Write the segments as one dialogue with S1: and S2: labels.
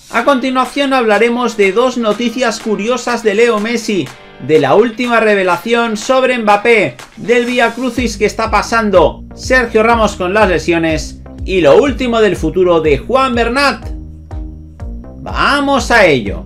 S1: A continuación hablaremos de dos noticias curiosas de Leo Messi, de la última revelación sobre Mbappé, del viacrucis que está pasando Sergio Ramos con las lesiones y lo último del futuro de Juan Bernat. ¡Vamos a ello!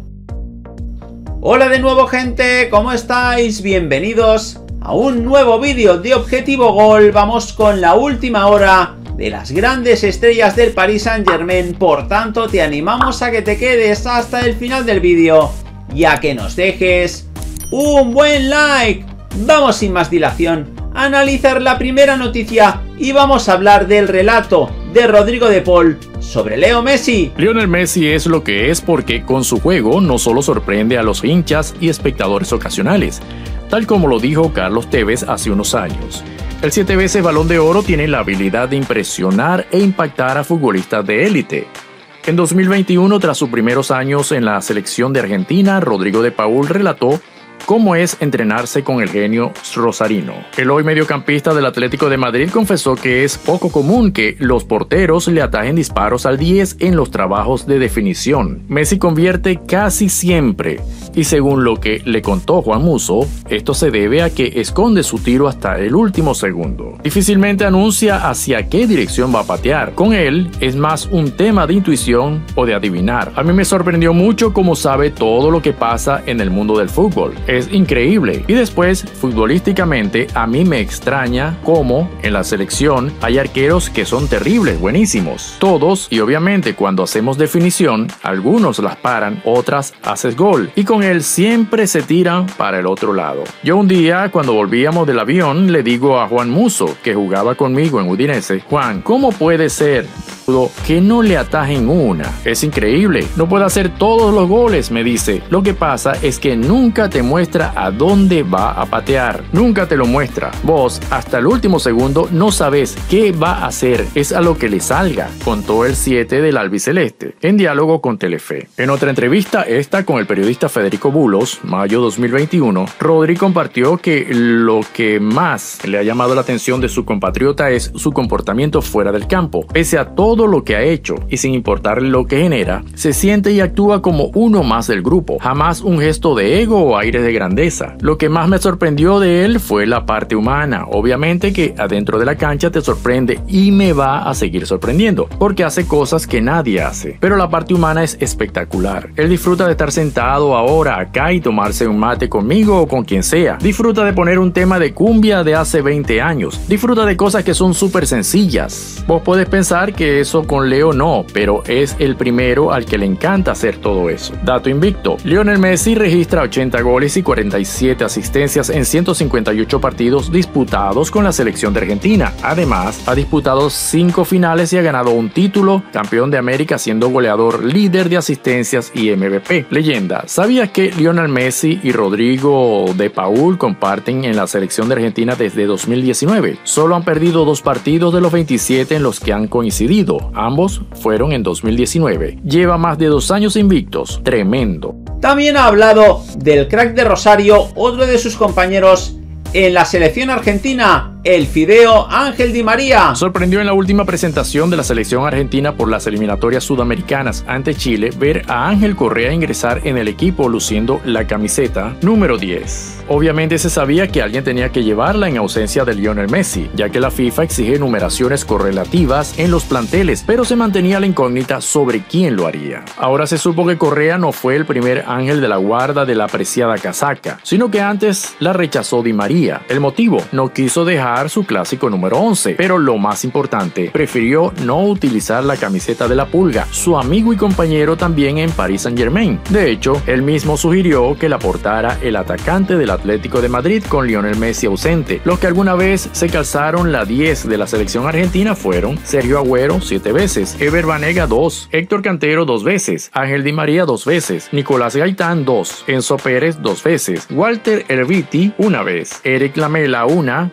S1: Hola de nuevo, gente, ¿cómo estáis? Bienvenidos a un nuevo vídeo de Objetivo Gol. Vamos con la última hora de las grandes estrellas del Paris Saint-Germain, por tanto te animamos a que te quedes hasta el final del vídeo y a que nos dejes un buen like. Vamos sin más dilación a analizar la primera noticia y vamos a hablar del relato de Rodrigo de Paul sobre Leo Messi.
S2: Lionel Messi es lo que es porque con su juego no solo sorprende a los hinchas y espectadores ocasionales, tal como lo dijo Carlos Tevez hace unos años. El 7 veces Balón de Oro tiene la habilidad de impresionar e impactar a futbolistas de élite. En 2021, tras sus primeros años en la selección de Argentina, Rodrigo de Paul relató cómo es entrenarse con el genio rosarino. El hoy mediocampista del Atlético de Madrid confesó que es poco común que los porteros le atajen disparos al 10 en los trabajos de definición. Messi convierte casi siempre, y según lo que le contó Juan Musso, esto se debe a que esconde su tiro hasta el último segundo. Difícilmente anuncia hacia qué dirección va a patear. Con él es más un tema de intuición o de adivinar. A mí me sorprendió mucho cómo sabe todo lo que pasa en el mundo del fútbol. Es increíble. Y después, futbolísticamente, a mí me extraña cómo en la selección hay arqueros que son terribles, buenísimos. Todos, y obviamente cuando hacemos definición, algunos las paran, otras haces gol. Y con él siempre se tiran para el otro lado. Yo un día, cuando volvíamos del avión, le digo a Juan Musso, que jugaba conmigo en Udinese: Juan, ¿cómo puede ser que no le atajen una? Es increíble, no puede hacer todos los goles, me dice. Lo que pasa es que nunca te muestra a dónde va a patear, nunca te lo muestra. Vos hasta el último segundo no sabes qué va a hacer, es a lo que le salga, contó el 7 del albiceleste en diálogo con Telefe. En otra entrevista, esta con el periodista Federico Bulos, mayo 2021, Rodri compartió que lo que más le ha llamado la atención de su compatriota es su comportamiento fuera del campo. Pese a todo lo que ha hecho y sin importarle lo que genera, se siente y actúa como uno más del grupo, jamás un gesto de ego o aire de grandeza. Lo que más me sorprendió de él fue la parte humana. Obviamente que adentro de la cancha te sorprende y me va a seguir sorprendiendo, porque hace cosas que nadie hace, pero la parte humana es espectacular. Él disfruta de estar sentado ahora acá y tomarse un mate conmigo o con quien sea. Disfruta de poner un tema de cumbia de hace 20 años. Disfruta de cosas que son súper sencillas. Vos podés pensar que eso con Leo no, pero es el primero al que le encanta hacer todo eso. Dato invicto: Lionel Messi registra 80 goles y 47 asistencias en 158 partidos disputados con la selección de Argentina. Además, ha disputado 5 finales y ha ganado un título, campeón de América siendo goleador, líder de asistencias y MVP. Leyenda: ¿sabías que Lionel Messi y Rodrigo de Paul comparten en la selección de Argentina desde 2019? Solo han perdido 2 partidos de los 27 en los que han coincidido. Ambos fueron en 2019. Lleva más de 2 años invictos. Tremendo.
S1: También ha hablado del crack de Rosario, otro de sus compañeros en la selección argentina, el Fideo Ángel Di María.
S2: Sorprendió en la última presentación de la selección argentina por las eliminatorias sudamericanas ante Chile ver a Ángel Correa ingresar en el equipo luciendo la camiseta número 10. Obviamente se sabía que alguien tenía que llevarla en ausencia de Lionel Messi, ya que la FIFA exige numeraciones correlativas en los planteles, pero se mantenía la incógnita sobre quién lo haría. Ahora se supo que Correa no fue el primer ángel de la guarda de la apreciada casaca, sino que antes la rechazó Di María. El motivo: no quiso dejar su clásico número 11, pero lo más importante, prefirió no utilizar la camiseta de la Pulga, su amigo y compañero también en Paris Saint-Germain. De hecho, él mismo sugirió que la portara el atacante del Atlético de Madrid con Lionel Messi ausente. Los que alguna vez se calzaron la 10 de la selección argentina fueron Sergio Agüero 7 veces, Ever Banega 2, Héctor Cantero 2 veces, Ángel Di María 2 veces, Nicolás Gaitán 2, Enzo Pérez 2 veces, Walter Erviti 1 vez, Eric Lamela 1, Walter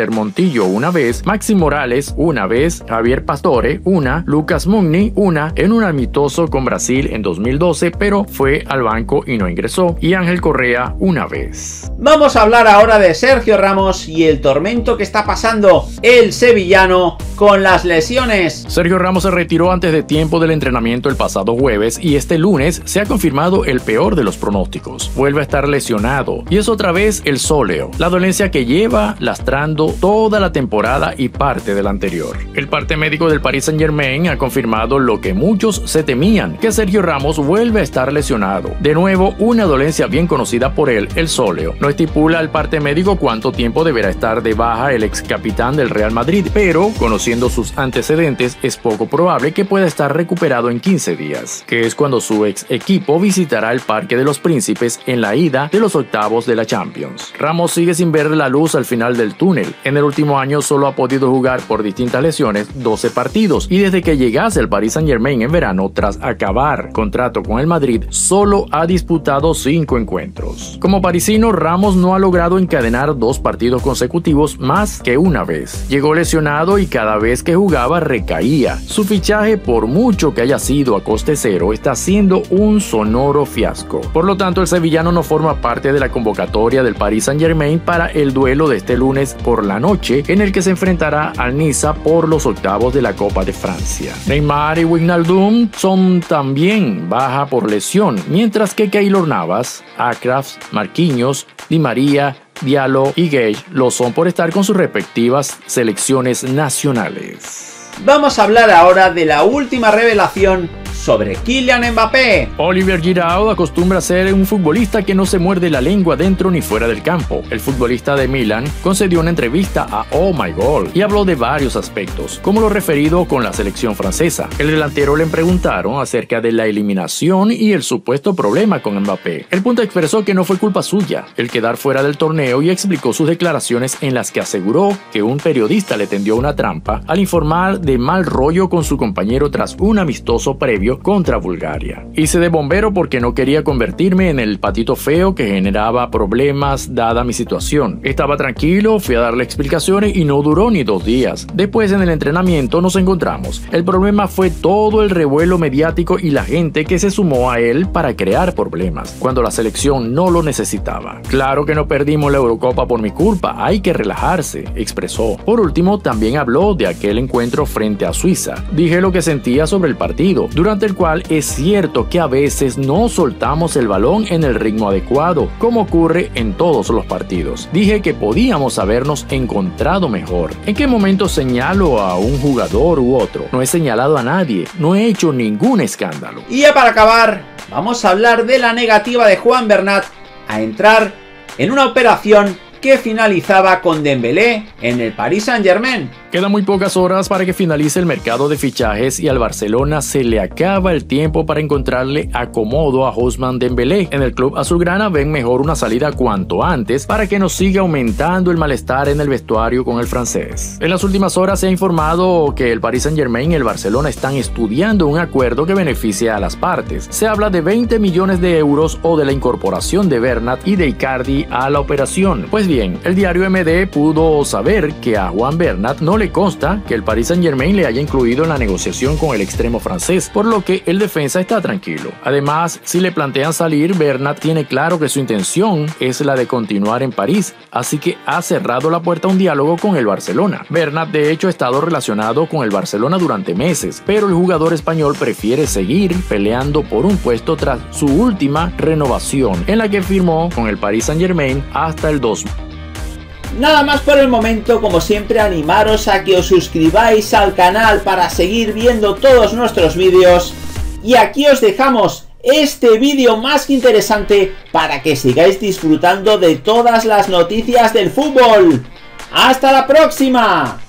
S2: Javier Montillo una vez, Maxi Morales una vez, Javier Pastore una, Lucas Mugni una, en un amistoso con Brasil en 2012, pero fue al banco y no ingresó, y Ángel Correa una vez.
S1: Vamos a hablar ahora de Sergio Ramos y el tormento que está pasando el sevillano con las lesiones.
S2: Sergio Ramos se retiró antes de tiempo del entrenamiento el pasado jueves y este lunes se ha confirmado el peor de los pronósticos. Vuelve a estar lesionado y es otra vez el sóleo, la dolencia que lleva lastrando toda la temporada y parte de la anterior. El parte médico del Paris Saint-Germain ha confirmado lo que muchos se temían, que Sergio Ramos vuelve a estar lesionado. De nuevo, una dolencia bien conocida por él, el sóleo. No estipula el parte médico cuánto tiempo deberá estar de baja el ex capitán del Real Madrid, pero conociendo sus antecedentes es poco probable que pueda estar recuperado en 15 días, que es cuando su ex equipo visitará el Parque de los Príncipes en la ida de los octavos de la Champions. Ramos sigue sin ver la luz al final del túnel. En el último año solo ha podido jugar por distintas lesiones 12 partidos y desde que llegase al Paris Saint-Germain en verano tras acabar contrato con el Madrid solo ha disputado 5 encuentros. Como parisino, Ramos no ha logrado encadenar 2 partidos consecutivos más que una vez. Llegó lesionado y cada vez que jugaba recaía. Su fichaje, por mucho que haya sido a coste cero, está siendo un sonoro fiasco. Por lo tanto, el sevillano no forma parte de la convocatoria del Paris Saint-Germain para el duelo de este lunes por la noche, en el que se enfrentará al Niza por los octavos de la Copa de Francia. Neymar y Wijnaldum son también baja por lesión, mientras que Keylor Navas, Achraf, Marquinhos, Di María, Diallo y Gage lo son por estar con sus respectivas selecciones nacionales.
S1: Vamos a hablar ahora de la última revelación sobre Kylian Mbappé.
S2: Olivier Giroud acostumbra a ser un futbolista que no se muerde la lengua dentro ni fuera del campo. El futbolista de Milan concedió una entrevista a Oh My Goal y habló de varios aspectos, como lo referido con la selección francesa. El delantero le preguntaron acerca de la eliminación y el supuesto problema con Mbappé. El punto expresó que no fue culpa suya el quedar fuera del torneo y explicó sus declaraciones en las que aseguró que un periodista le tendió una trampa al informar de mal rollo con su compañero tras un amistoso previo contra Bulgaria. Hice de bombero porque no quería convertirme en el patito feo que generaba problemas dada mi situación. Estaba tranquilo, fui a darle explicaciones y no duró ni 2 días. Después en el entrenamiento nos encontramos. El problema fue todo el revuelo mediático y la gente que se sumó a él para crear problemas, cuando la selección no lo necesitaba. Claro que no perdimos la Eurocopa por mi culpa, hay que relajarse, expresó. Por último, también habló de aquel encuentro frente a Suiza. Dije lo que sentía sobre el partido, durante el cual es cierto que a veces no soltamos el balón en el ritmo adecuado, como ocurre en todos los partidos. Dije que podíamos habernos encontrado mejor. ¿En qué momento señalo a un jugador u otro? No he señalado a nadie, no he hecho ningún escándalo.
S1: Y ya para acabar, vamos a hablar de la negativa de Juan Bernat a entrar en una operación que finalizaba con Dembélé en el Paris Saint-Germain.
S2: Quedan muy pocas horas para que finalice el mercado de fichajes y al Barcelona se le acaba el tiempo para encontrarle acomodo a Ousmane Dembélé. En el club azulgrana ven mejor una salida cuanto antes para que no siga aumentando el malestar en el vestuario con el francés. En las últimas horas se ha informado que el Paris Saint-Germain y el Barcelona están estudiando un acuerdo que beneficie a las partes. Se habla de 20 millones de euros o de la incorporación de Bernat y de Icardi a la operación. Pues bien, el diario MD pudo saber que a Juan Bernat no le consta que el Paris Saint-Germain le haya incluido en la negociación con el extremo francés, por lo que el defensa está tranquilo. Además, si le plantean salir, Bernat tiene claro que su intención es la de continuar en París, así que ha cerrado la puerta a un diálogo con el Barcelona. Bernat, de hecho, ha estado relacionado con el Barcelona durante meses, pero el jugador español prefiere seguir peleando por un puesto tras su última renovación, en la que firmó con el Paris Saint-Germain hasta el 2000.
S1: Nada más por el momento, como siempre animaros a que os suscribáis al canal para seguir viendo todos nuestros vídeos, y aquí os dejamos este vídeo más que interesante para que sigáis disfrutando de todas las noticias del fútbol. ¡Hasta la próxima!